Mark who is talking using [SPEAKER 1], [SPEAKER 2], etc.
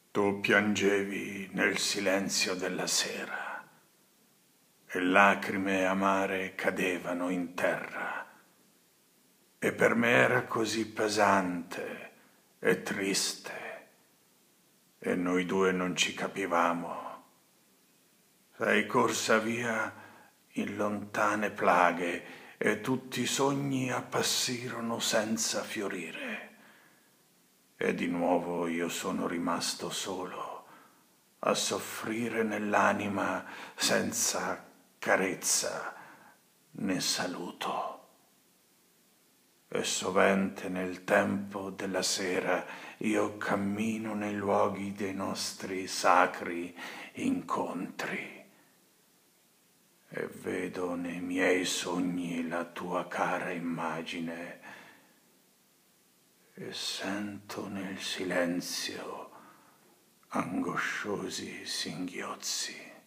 [SPEAKER 1] Tu piangevi nel silenzio della sera e lacrime amare cadevano in terra. E per me era così pesante e triste e noi due non ci capivamo. Sei corsa via in lontane plaghe e tutti i sogni appassirono senza fiorire. E di nuovo io sono rimasto solo, a soffrire nell'anima senza carezza né saluto. E sovente nel tempo della sera io cammino nei luoghi dei nostri sacri incontri e vedo nei miei sogni la tua cara immagine e sento nel silenzio angosciosi singhiozzi.